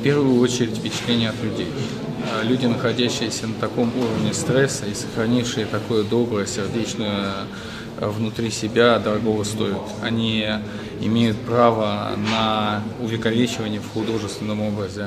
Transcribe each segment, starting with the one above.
первую очередь впечатление от людей. Люди, находящиеся на таком уровне стресса и сохранившие такое доброе, сердечное внутри себя, дорогого стоят. Они имеют право на увековечивание в художественном образе.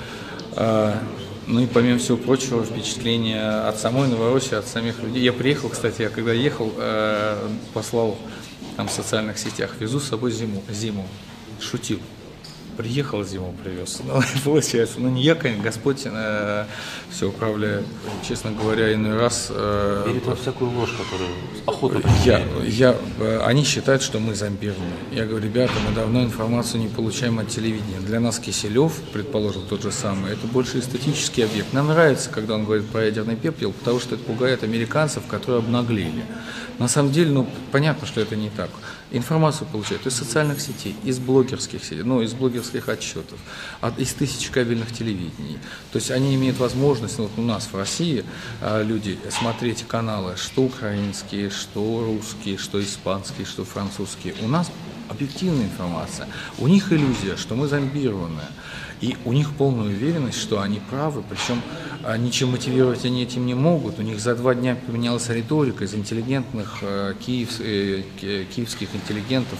Ну и помимо всего прочего, впечатление от самой Новороссии, от самих людей. Я приехал, кстати, когда ехал, послал там в социальных сетях, везу с собой зиму. Шутил. Приехал, зиму привез. Ну, получается, не я, конечно, Господь все управляет. Честно говоря, иной раз... Верит во всякую ложь, которую охота. Они считают, что мы зомбированы. Я говорю, ребята, мы давно информацию не получаем от телевидения. Для нас Киселев, предположим, тот же самый, это больше эстетический объект. Нам нравится, когда он говорит про ядерный пепел, потому что это пугает американцев, которые обнаглели. На самом деле, понятно, что это не так. Информацию получают из социальных сетей, из блогерских сетей, из блогерских отчетов, из тысяч кабельных телевидений. То есть они имеют возможность, у нас в России люди смотреть каналы, что украинские, что русские, что испанские, что французские. У нас объективная информация. У них иллюзия, что мы зомбированные. И у них полная уверенность, что они правы, причем ничем мотивировать они этим не могут. У них за 2 дня поменялась риторика из интеллигентных киевских интеллигентов,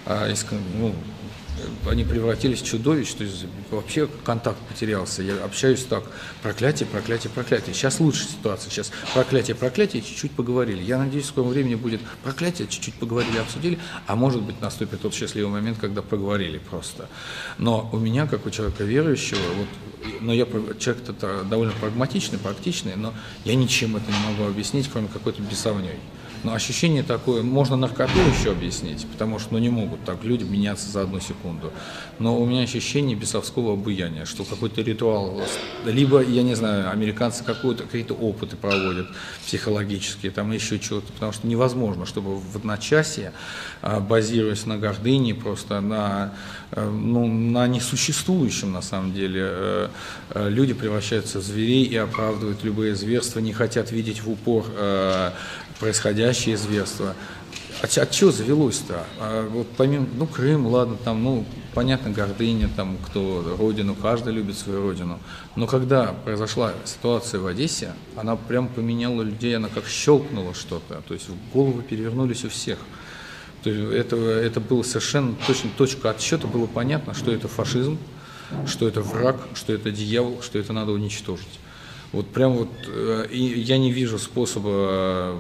они превратились в чудовищ, то есть вообще контакт потерялся. Я общаюсь так, проклятие, проклятие, проклятие. Сейчас лучше ситуация, сейчас проклятие, проклятие, чуть-чуть поговорили. Я надеюсь, в скором времени будет проклятие, чуть-чуть поговорили, обсудили, а может быть наступит тот счастливый момент, когда поговорили просто. Но у меня, как у человека верующего, я человек-то довольно прагматичный, практичный, но я ничем это не могу объяснить, кроме какой-то бесовней. Но ощущение такое, можно наркоту еще объяснить, потому что не могут так люди меняться за 1 секунду. Но у меня ощущение бесовского обуяния, что какой-то ритуал, либо, я не знаю, американцы какие-то опыты проводят психологические, там еще чего-то, потому что невозможно, чтобы в одночасье, базируясь на гордыне, просто на несуществующем на самом деле, люди превращаются в зверей и оправдывают любые зверства, не хотят видеть в упор происходящее зверство. От чего завелось-то? Помимо, Крым, ладно, понятно, гордыня, кто родину, каждый любит свою родину. Но когда произошла ситуация в Одессе, она прям поменяла людей, она как щелкнула что-то, то есть в голову перевернулись у всех. То есть это было совершенно точно точка отсчета, было понятно, что это фашизм, что это враг, что это дьявол, что это надо уничтожить. И я не вижу способа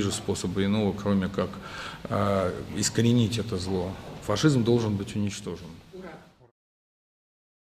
иного, кроме как искоренить это зло. Фашизм должен быть уничтожен.